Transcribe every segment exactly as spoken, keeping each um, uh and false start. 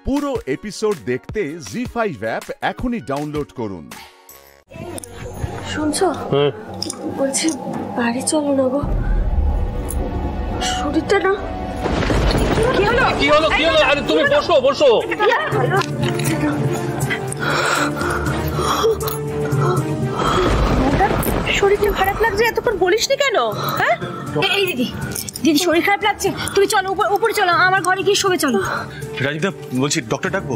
পুরো এপিসোড দেখতে Zee five app এখনই ডাউনলোড করুন। শুনছো? বলছি বাড়ি চলো না গো, শরীরটা না। কি হলো কি হলো কি হলো? আরে তুমি বসো বসো। শরীরটা খারাপ লাগছে, এতক্ষণ বলিসনি কেন? হ্যাঁ এই দিদি, দিদি শরীর খারাপ লাগছে, তুমি চলো উপরে চলো, আমার ঘরে গিয়ে শোবে চলো। রাজীবদা বলছি ডক্টর ডাকবো?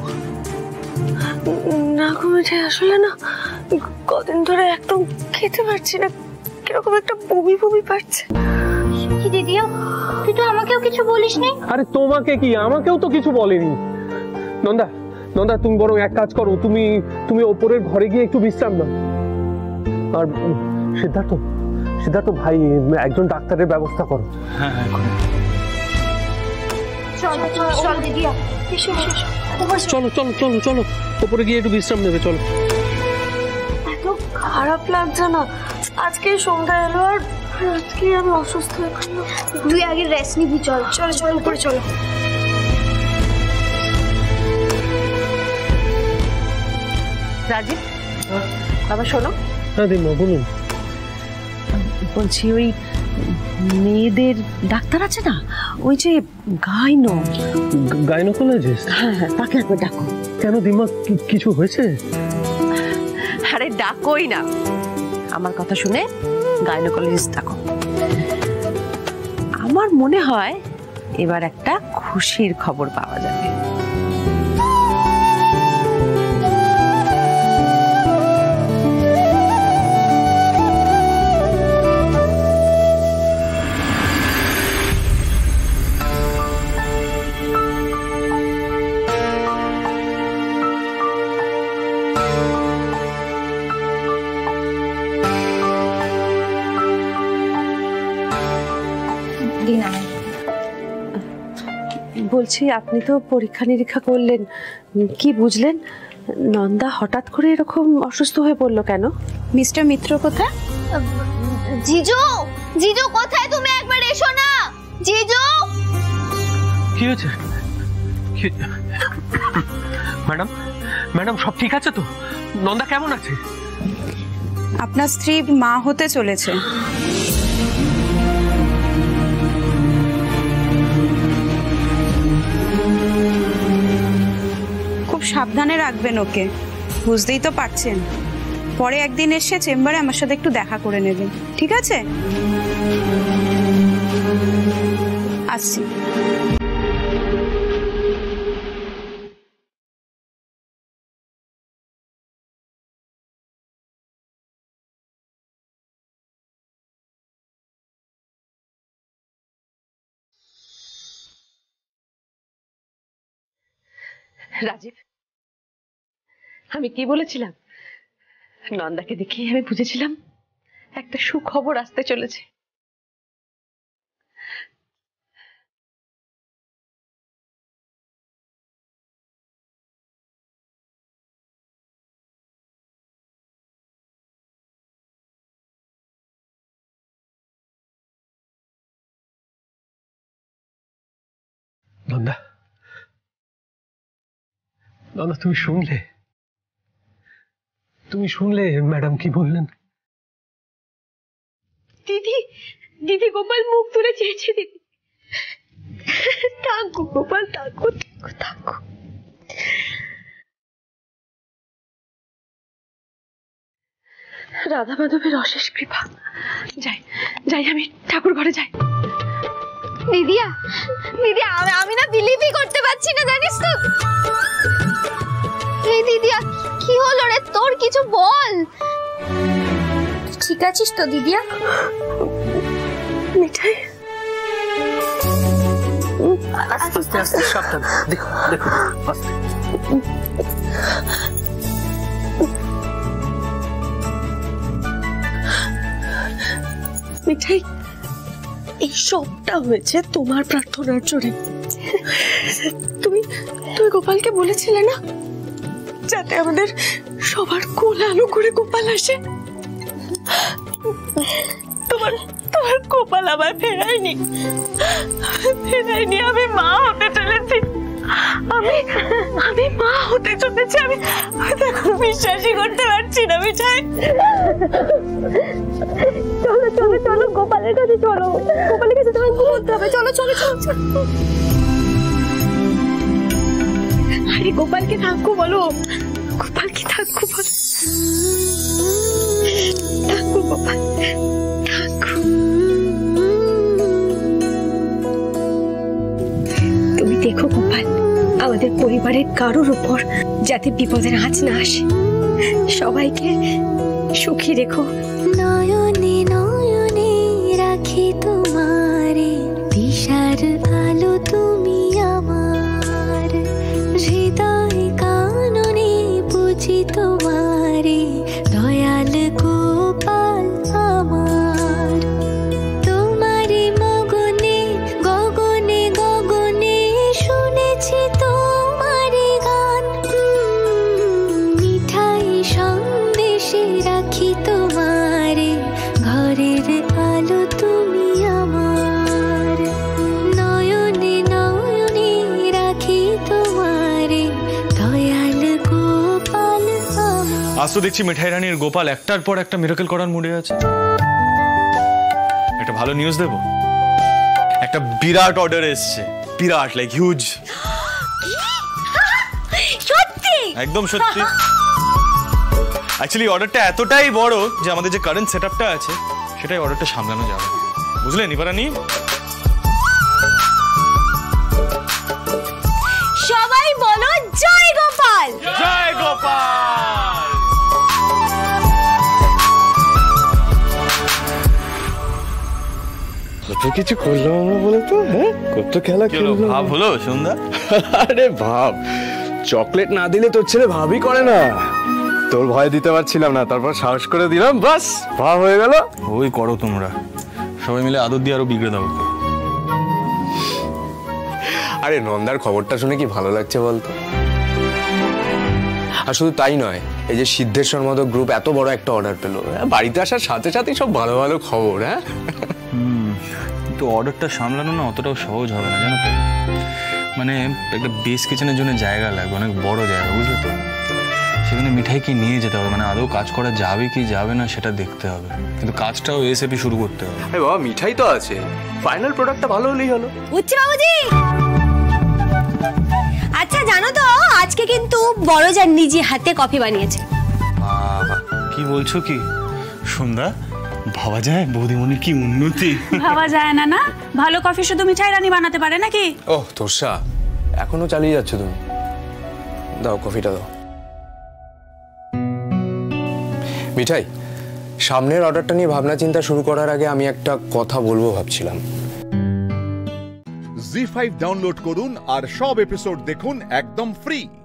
না গো মিঠাই, আসলে না কদিন ধরে একদম খেতে পারছি না, কিরকম একটা বমি বমি পাচ্ছে। কি দিদিও, তুই তো আমাকেও কিছু বলিসনি। আরে তোমাকে কি, আমাকেও তো কিছু বলেনি। নন্দা নন্দা তুমি বরং এক কাজ করো, তুমি তুমি ওপরের ঘরে গিয়ে একটু বিশ্রাম নাও। আর সিদ্ধার্থ সিদ্ধার্থ ভাই একজন ডাক্তারের ব্যবস্থা করো। হ্যাঁ হ্যাঁ চলো চলো দিদিয়া, এসো এসো, চলো চলো চলো চলো ওপরে গিয়ে একটু বিশ্রাম নেবে চলো। এত খারাপ লাগছে না, আজকে সন্ধ্যা এলো আর আজকে আমি অসুস্থ হয়ে গেলাম। তুই আগে রেস্ট নিবি, চল চলো চলো উপরে চলো। রাজীব বাবা শোনো। হ্যাঁ দিমা বলুন। বলছি ওই মেয়েদের ডাক্তার আছে না, ওই যে গাইনো গাইনোকোলজিস্ট, হ্যাঁ হ্যাঁ তাকে একবার ডাকো। কেন দিমা কিছু হয়েছে? আরে ডাকোই না, আমার কথা শুনে গাইনোকোলজিস্ট ডাকো। আমার মনে হয় এবার একটা খুশির খবর পাওয়া যাবে। বলছি আপনি তো পরীক্ষা নিরীক্ষা করলেন, কি বুঝলেন নন্দা হঠাৎ করে এরকম অসুস্থ হয়ে পড়লো কেন? মিস্টার মিত্র কোথায়? জিজু জিজু কোথায় তুমি? একবার এসো না জিজু। কি হয়েছে? ম্যাডাম ম্যাডাম সব ঠিক আছে তো? নন্দা কেমন আছে? আপনার স্ত্রী মা হতে চলেছে। খুব সাবধানে রাখবেন ওকে, বুঝতেই তো পারছেন। পরে একদিন এসে চেম্বারে আমার সাথে একটু দেখা করে নেবেন, ঠিক আছে? আসছি। রাজীব, আমি কি বলেছিলাম? নন্দাকে দেখে আমি বুঝেছিলাম একটা সুখবর আসতে চলেছে। নন্দা নন্দা তুমি শুনলে? তুমি শুনলে ম্যাডাম কি বললেন? দিদি দিদি গোপাল মুখ তুলে চেয়েছে। দিদি থাকো গোপাল, থাকো থাকো। রাধা মাধবের অশেষ কৃপা। যাই যাই আমি ঠাকুর ঘরে যাই। দিদিয়া দিদি, আমি না বিলিভই করতে পারছি না, জানিস তো? এই দিদিয়া কি হলো রে তোর? কিছু বল। ঠিক আছিস তো দিদিয়া? মিঠাই আস্তে আস্তে আস্তে সাবধান, দেখো দেখো আস্তে। মিঠাই এই সবটা হয়েছে তোমার প্রার্থনার জোরে। তুমি তুমি গোপালকে বলেছিলে না যাতে আমাদের সবার কোল আলো করে গোপাল আসে? তোমার তোমার গোপাল আবার ফেরায়নি, ফেরায়নি। আমি মা হতে চলেছি, আমি আমি মা হতে চলেছি। আমি দেখো বিশ্বাসই করতে পারছি না মিঠাই। চলো চলো চলো গোপালের কাছে চলো, গোপালের কাছে তোমায় ঘুমোতে হবে। চলো চলো চলো চলো। আরে গোপালকে থাকো বলো, গোপালকে থাকো বলো। থাকো গোপাল থাকো। তুমি দেখো গোপাল, আমাদের পরিবারের কারোর উপর যাতে বিপদের আঁচ না আসে। সবাইকে সুখী রেখো। নয়নে নয়নে রাখি তোমারে, দিশার আলো তুমি আমার, হৃদয় কাননে বুঝি তোমারে, দয়াল গোপাল আমার। তোমারে মগনে গগনে গগনে শুনেছি তোমারে গান, মিঠাই সন্দেশে রাখি তোমারে, ঘরের আলো তুমি আমার। নয়নে নয়নে রাখি তোমারে, দয়াল গোপাল আমার। আজ তো দেখছি মিঠাই রানীর গোপাল একটার পর একটা মিরাকেল করার মুডে আছে। একটা ভালো নিউজ দেবো, একটা বিরাট অর্ডার এসছে, বিরাট লাইক হিউজ। সত্যি? একদম সত্যি। অ্যাকচুয়ালি অর্ডারটা এতটাই বড় যে আমাদের যে কারেন্ট সেটআপটা আছে সেটাই অর্ডারটা সামলানো যাবে, বুঝলেন নিপারানি? সবাই বলো জয় গোপাল। জয় গোপাল। কত কিছু করলাম আমরা বলতো, হ্যাঁ কত খেলা খেললাম। ভাব হলো সন্ধ্যা? আরে ভাব, চকলেট না দিলে তোর ছেলে ভাবই করে না। তোর ভয় দিতে পারছিলাম না, তারপর সাহস করে দিলাম, বাস ভাব হয়ে গেল। ওই করো তোমরা সবাই মিলে আদর দিয়ে আরো বিগড়ে দাও। আরে নন্দার খবরটা শুনে কি ভালো লাগছে বলতো। আর শুধু তাই নয়, এই যে সিদ্ধেশ্বর মতো গ্রুপ এত বড় একটা অর্ডার পেলো, বাড়িতে আসার সাথে সাথেই সব ভালো ভালো খবর। হ্যাঁ কিন্তু অর্ডারটা সামলানো না অতটাও সহজ হবে না জানো তো। মানে একটা বেস কিচেনের জন্য জায়গা লাগবে, অনেক বড় জায়গা, বুঝলে তো। সেখানে মিঠাইকে নিয়ে যেতে হবে, মানে আদৌ কাজ করা যাবে কি যাবে না সেটা দেখতে হবে, কিন্তু কাজটাও এসএপি শুরু করতে হবে। আরে বাবা মিঠাই তো আছে, ফাইনাল প্রোডাক্টটা ভালো হলেই হলো। বুঝছি বাবুজি। আচ্ছা জানো তো আজকে কিন্তু বড়জান নিজে হাতে কফি বানিয়েছে। বাবা কি বলছো কি সন্ধ্যা, ভাবা যায় বৌদিমণির কি উন্নতি। ভাবা যায় না না, ভালো কফি শুধু মিঠাই রানী বানাতে পারে নাকি? ওহ তোরসা, এখনো চালিয়ে যাচ্ছ তুমি, দাও কফিটা দাও। মিঠাই, সামনের অর্ডারটা নিয়ে ভাবনা চিন্তা শুরু করার আগে আমি একটা কথা বলবো ভাবছিলাম। জি ফাইভ ডাউনলোড করুন আর সব এপিসোড দেখুন একদম ফ্রি।